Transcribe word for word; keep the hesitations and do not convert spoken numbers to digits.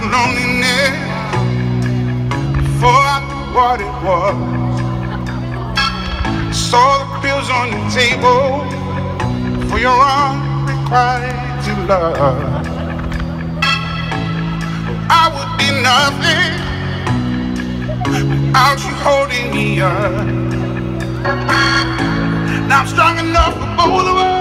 loneliness before I knew what it was. Saw the pills on the table for your unrequited love. I would be nothing without you holding me up. Now I'm strong enough for both of us.